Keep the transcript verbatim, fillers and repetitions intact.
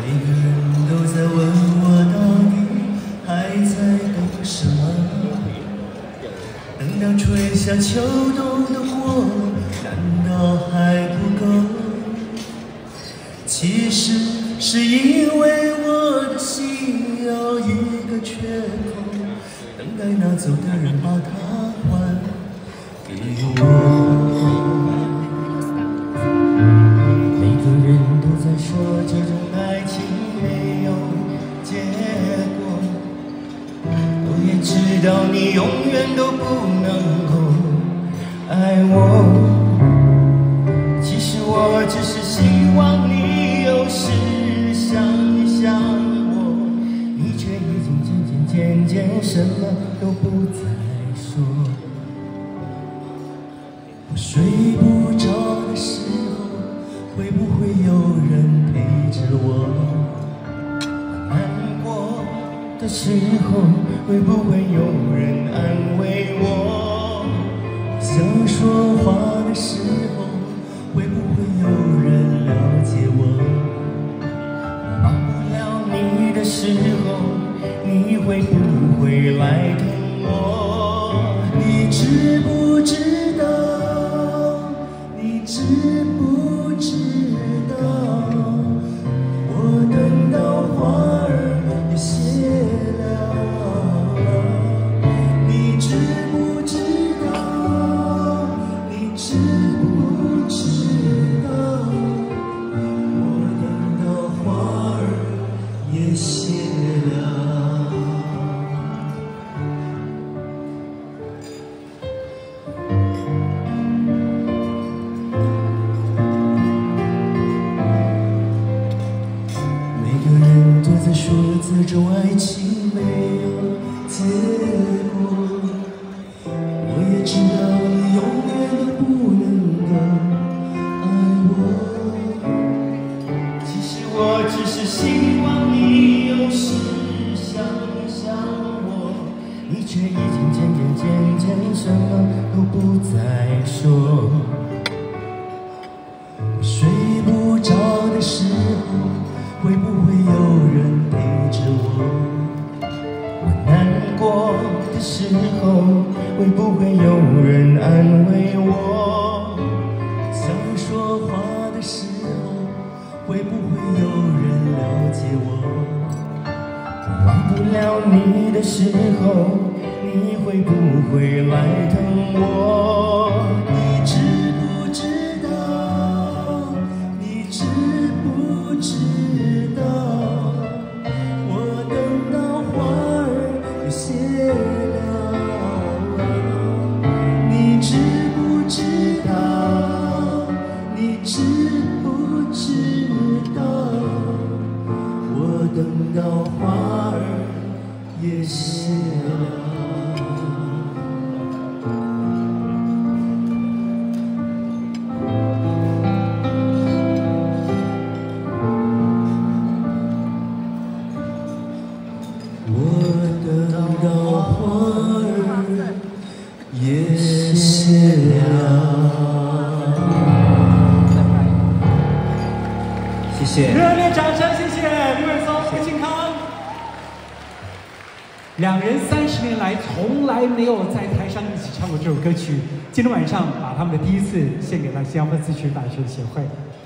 每个人都在问我到底还在等什么？等到春夏秋冬都过了，难道还不够？其实是因为我的心有一个缺口，等待拿走的人把它还给我。每个人都在说这种爱情没有结果，我也知道你永远都不能够爱我。其实我只是希望你有时想一想我，你却已经渐渐渐渐什么都不再说。我睡不着的时候，会不会有人陪着我？我难过的时候，会不会有人安慰我？想说话的时候，会不会有人了解我？忘不了你的时候，你会不会来疼我？你知不知道？你知不知道？我等到花儿也谢了，你知不知道？你知不知道？我等到花儿也谢了。每个人都在说这种爱情没有结果，我也知道你永远都不能够爱我。其实我只是希望你有时想一想我，你却已经渐渐渐渐什么都不再说。我睡不着的时候，会不会有人陪着我？我难过的时候，会不会有人安慰我？想说话的时候，会不会有人了解我？我忘不了你的时候，你会不会来疼我？你知不知道？你知不知道？我等到花儿也谢了，你知不知道？你知不知道？我等到花儿也谢了。我等到花儿也谢了。谢谢， 热烈掌声，谢谢李伟松、何庆康。两人三十年来从来没有在台上一起唱过这首歌曲，今天晚上把他们的第一次献给了西洋粉丝曲版权协会。